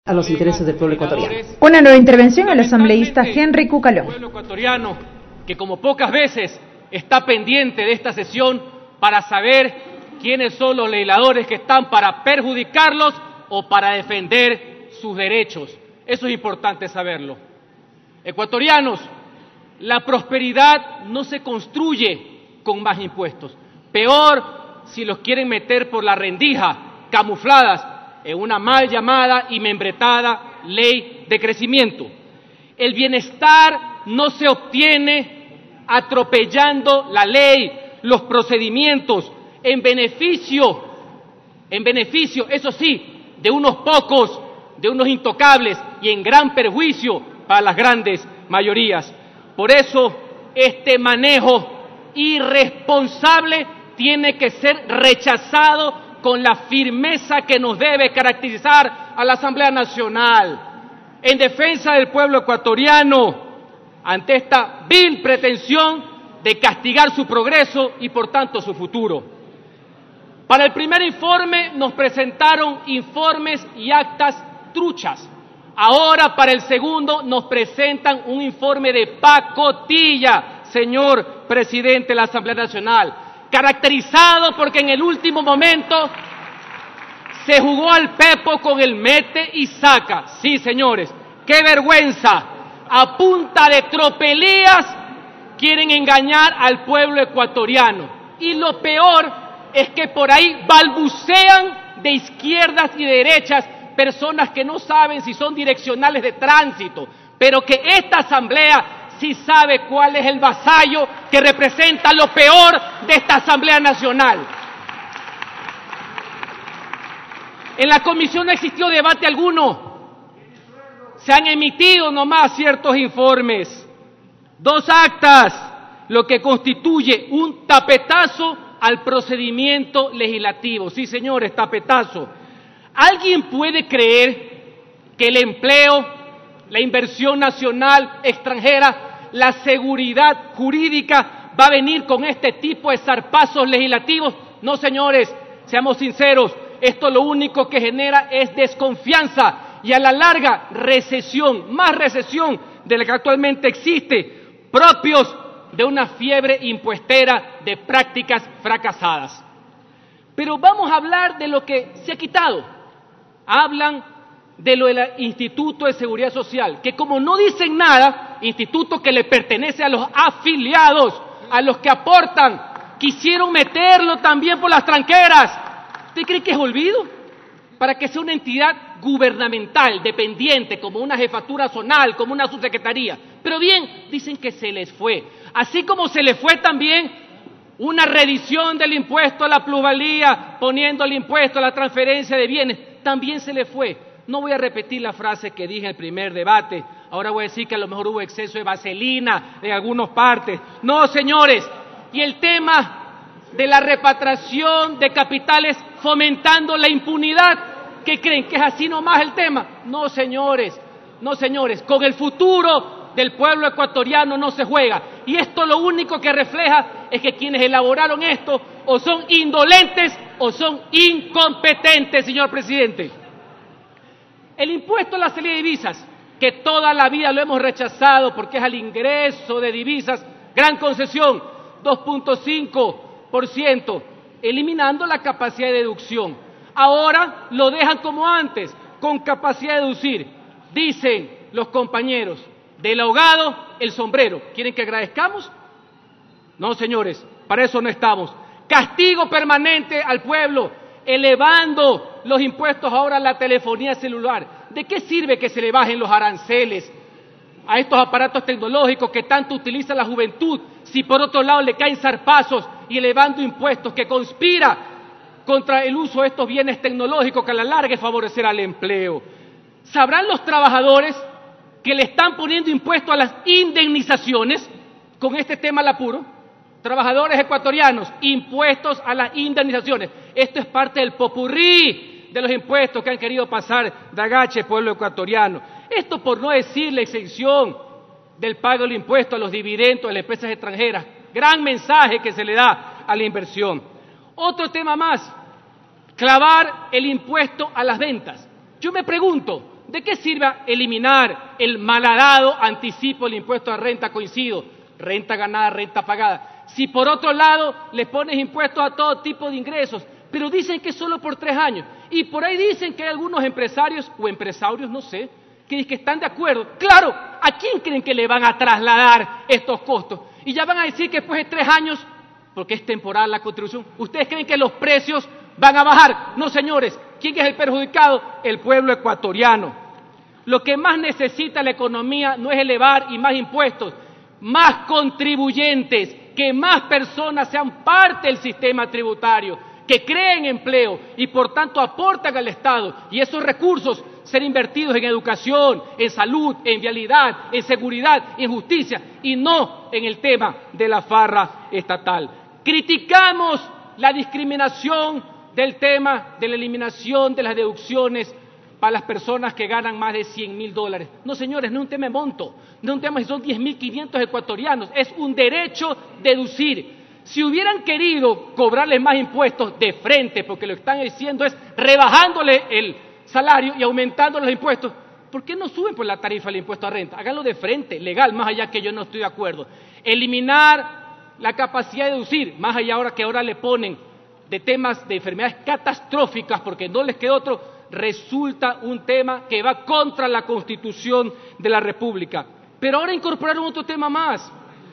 a los intereses del pueblo ecuatoriano. Una nueva intervención al asambleísta Henry Cucalón. El pueblo ecuatoriano, que como pocas veces está pendiente de esta sesión para saber quiénes son los legisladores que están para perjudicarlos o para defender sus derechos. Eso es importante saberlo. Ecuatorianos, la prosperidad no se construye con más impuestos. Peor si los quieren meter por la rendija, camufladas en una mal llamada y membretada ley de crecimiento. El bienestar no se obtiene atropellando la ley, los procedimientos, en beneficio, eso sí, de unos pocos, de unos intocables y en gran perjuicio para las grandes mayorías. Por eso, este manejo irresponsable tiene que ser rechazado con la firmeza que nos debe caracterizar a la Asamblea Nacional, en defensa del pueblo ecuatoriano, ante esta vil pretensión de castigar su progreso y, por tanto, su futuro. Para el primer informe nos presentaron informes y actas truchas. Ahora, para el segundo, nos presentan un informe de pacotilla, señor presidente de la Asamblea Nacional, caracterizado porque en el último momento se jugó al pepo con el mete y saca. Sí, señores, qué vergüenza. A punta de tropelías quieren engañar al pueblo ecuatoriano. Y lo peor es que por ahí balbucean de izquierdas y de derechas personas que no saben si son direccionales de tránsito, pero que esta asamblea sí sabe cuál es el vasallo que representa lo peor de esta Asamblea Nacional. En la comisión no existió debate alguno. Se han emitido nomás ciertos informes. 2 actas, lo que constituye un tapetazo al procedimiento legislativo. Sí, señores, tapetazo. ¿Alguien puede creer que el empleo, la inversión nacional, extranjera, la seguridad jurídica va a venir con este tipo de zarpazos legislativos? No, señores, seamos sinceros, esto lo único que genera es desconfianza y a la larga recesión, más recesión de la que actualmente existe, propios de una fiebre impuestera de prácticas fracasadas. Pero vamos a hablar de lo que se ha quitado. Hablan de lo del Instituto de Seguridad Social, que como no dicen nada, instituto que le pertenece a los afiliados, a los que aportan, quisieron meterlo también por las tranqueras. ¿Usted cree que es olvido? Para que sea una entidad gubernamental, dependiente, como una jefatura zonal, como una subsecretaría. Pero bien, dicen que se les fue. Así como se les fue también una redición del impuesto a la plusvalía, poniendo el impuesto a la transferencia de bienes, también se le fue. No voy a repetir la frase que dije en el primer debate, ahora voy a decir que a lo mejor hubo exceso de vaselina en algunas partes. No, señores, y el tema de la repatriación de capitales fomentando la impunidad, ¿qué creen? ¿Que es así nomás el tema? No, señores, con el futuro del pueblo ecuatoriano no se juega. Y esto lo único que refleja es que quienes elaboraron esto o son indolentes o son incompetentes, señor presidente. El impuesto a la salida de divisas, que toda la vida lo hemos rechazado porque es al ingreso de divisas, gran concesión, 2.5%, eliminando la capacidad de deducción. Ahora lo dejan como antes, con capacidad de deducir. Dicen los compañeros, del ahogado el sombrero. ¿Quieren que agradezcamos? No, señores, para eso no estamos. Castigo permanente al pueblo, elevando los impuestos ahora a la telefonía celular. ¿De qué sirve que se le bajen los aranceles a estos aparatos tecnológicos que tanto utiliza la juventud, si por otro lado le caen zarpazos y elevando impuestos que conspira contra el uso de estos bienes tecnológicos que a la larga favorecerá el empleo? ¿Sabrán los trabajadores que le están poniendo impuestos a las indemnizaciones con este tema al apuro? Trabajadores ecuatorianos, impuestos a las indemnizaciones. Esto es parte del popurrí de los impuestos que han querido pasar de agache pueblo ecuatoriano. Esto por no decir la exención del pago del impuesto a los dividendos de las empresas extranjeras. Gran mensaje que se le da a la inversión. Otro tema más, clavar el impuesto a las ventas. Yo me pregunto, ¿De qué sirve eliminar el malhadado anticipo del impuesto a renta coincido? Renta ganada, renta pagada. Si por otro lado les pones impuestos a todo tipo de ingresos, pero dicen que es solo por 3 años. Y por ahí dicen que hay algunos empresarios o empresarios, no sé, que están de acuerdo. Claro, ¿a quién creen que le van a trasladar estos costos? Y ya van a decir que después de 3 años, porque es temporal la contribución, ¿ustedes creen que los precios van a bajar? No, señores. ¿Quién es el perjudicado? El pueblo ecuatoriano. Lo que más necesita la economía no es elevar y más impuestos, más contribuyentes, que más personas sean parte del sistema tributario, que creen empleo y por tanto aportan al Estado, y esos recursos ser invertidos en educación, en salud, en vialidad, en seguridad, en justicia, y no en el tema de la farra estatal. Criticamos la discriminación del tema de la eliminación de las deducciones para las personas que ganan más de $100.000. No, señores, no es un tema de monto, no es un tema si son 10.500 ecuatorianos, es un derecho deducir. Si hubieran querido cobrarles más impuestos de frente, porque lo que están diciendo es rebajándole el salario y aumentando los impuestos, ¿por qué no suben por la tarifa del impuesto a renta? Háganlo de frente, legal, más allá que yo no estoy de acuerdo. Eliminar la capacidad de deducir, más allá ahora que ahora le ponen de temas de enfermedades catastróficas, porque no les queda otro, resulta un tema que va contra la Constitución de la República. Pero ahora incorporaron otro tema más.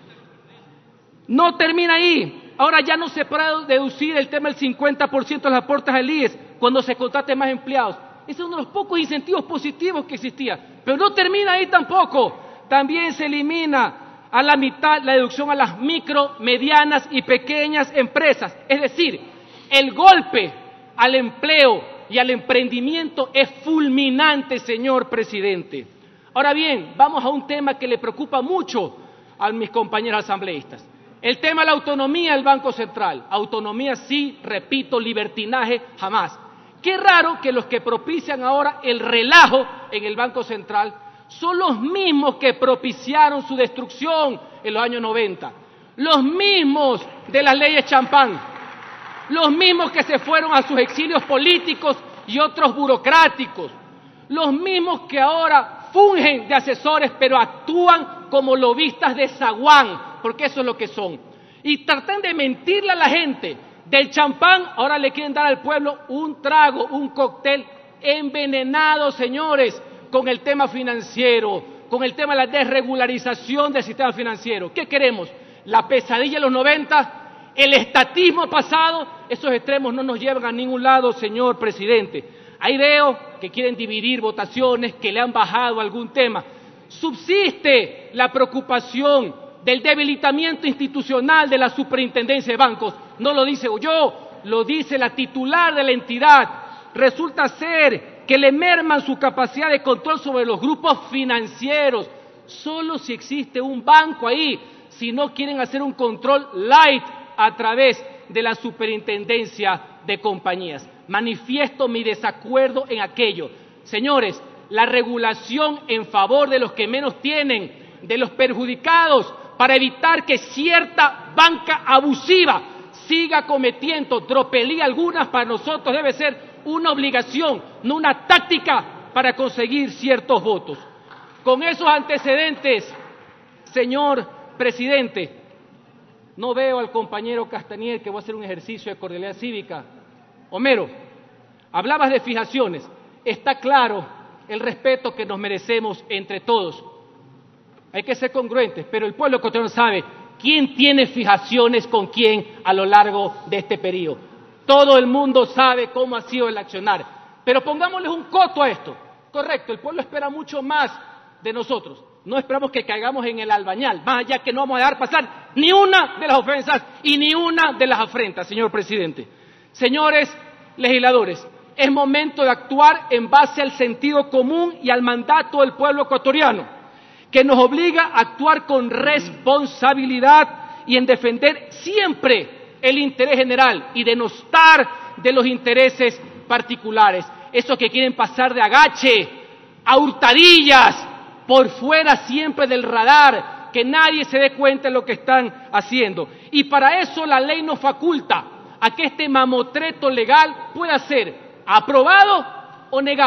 No termina ahí. Ahora ya no se puede deducir el tema del 50% de los aportes al IES cuando se contraten más empleados. Ese es uno de los pocos incentivos positivos que existía. Pero no termina ahí tampoco. También se elimina a la mitad la deducción a las micro, medianas y pequeñas empresas. Es decir, el golpe al empleo y al emprendimiento es fulminante, señor presidente. Ahora bien, vamos a un tema que le preocupa mucho a mis compañeros asambleístas. El tema de la autonomía del Banco Central. Autonomía sí, repito, libertinaje jamás. Qué raro que los que propician ahora el relajo en el Banco Central son los mismos que propiciaron su destrucción en los años 90. Los mismos de las leyes champán. Los mismos que se fueron a sus exilios políticos y otros burocráticos. Los mismos que ahora fungen de asesores pero actúan como lobistas de zaguán, porque eso es lo que son. Y tratan de mentirle a la gente. Del champán ahora le quieren dar al pueblo un trago, un cóctel envenenado, señores, con el tema financiero, con el tema de la desregularización del sistema financiero. ¿Qué queremos? La pesadilla de los 90, el estatismo pasado. Esos extremos no nos llevan a ningún lado, señor presidente. Ahí veo que quieren dividir votaciones, que le han bajado algún tema. Subsiste la preocupación del debilitamiento institucional de la superintendencia de bancos. No lo dice yo, lo dice la titular de la entidad. Resulta ser que le merman su capacidad de control sobre los grupos financieros. Solo si existe un banco ahí, si no quieren hacer un control light a través de la superintendencia de compañías. Manifiesto mi desacuerdo en aquello. Señores, la regulación en favor de los que menos tienen, de los perjudicados, para evitar que cierta banca abusiva siga cometiendo tropelía algunas, para nosotros debe ser una obligación, no una táctica para conseguir ciertos votos. Con esos antecedentes, señor presidente, no veo al compañero Castañer, que va a hacer un ejercicio de cordialidad cívica. Homero, hablabas de fijaciones. Está claro el respeto que nos merecemos entre todos. Hay que ser congruentes, pero el pueblo ecuatoriano sabe quién tiene fijaciones con quién a lo largo de este periodo. Todo el mundo sabe cómo ha sido el accionar. Pero pongámosles un coto a esto. Correcto, el pueblo espera mucho más de nosotros. No esperamos que caigamos en el albañal, más allá que no vamos a dejar pasar ni una de las ofensas y ni una de las afrentas, señor presidente. Señores legisladores, es momento de actuar en base al sentido común y al mandato del pueblo ecuatoriano, que nos obliga a actuar con responsabilidad y en defender siempre el interés general y denostar de los intereses particulares. Esos que quieren pasar de agache a hurtadillas, por fuera siempre del radar, que nadie se dé cuenta de lo que están haciendo. Y para eso la ley nos faculta a que este mamotreto legal pueda ser aprobado o negado.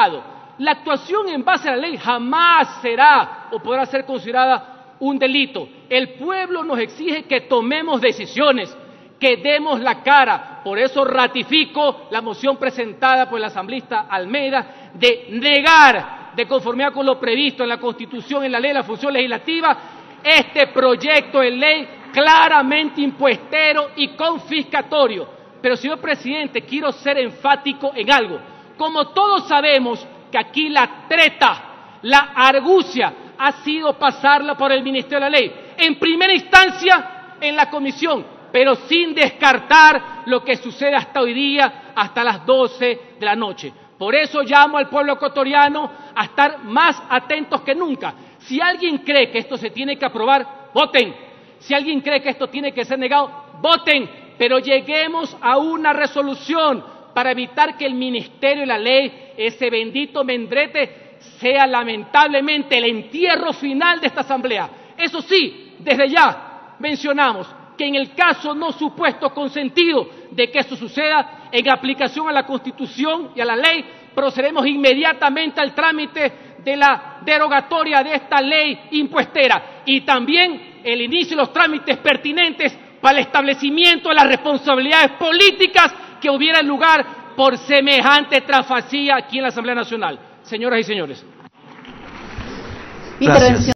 La actuación en base a la ley jamás será o podrá ser considerada un delito. El pueblo nos exige que tomemos decisiones, que demos la cara. Por eso ratifico la moción presentada por el asambleísta Almeida de negar, de conformidad con lo previsto en la Constitución, en la ley de la función legislativa, este proyecto de ley claramente impuestero y confiscatorio. Pero, señor presidente, quiero ser enfático en algo. Como todos sabemos que aquí la treta, la argucia, ha sido pasarla por el Ministerio de la Ley. En primera instancia, en la comisión, pero sin descartar lo que sucede hasta hoy día, hasta las 12 de la noche. Por eso llamo al pueblo ecuatoriano a estar más atentos que nunca. Si alguien cree que esto se tiene que aprobar, voten. Si alguien cree que esto tiene que ser negado, voten. Pero lleguemos a una resolución para evitar que el Ministerio de la Ley, ese bendito membrete, sea lamentablemente el entierro final de esta asamblea. Eso sí, desde ya mencionamos que en el caso no supuesto consentido de que esto suceda, en aplicación a la Constitución y a la ley, procederemos inmediatamente al trámite de la derogatoria de esta ley impuestera y también el inicio de los trámites pertinentes para el establecimiento de las responsabilidades políticas que hubieran lugar por semejante trasfasía aquí en la Asamblea Nacional. Señoras y señores. Gracias.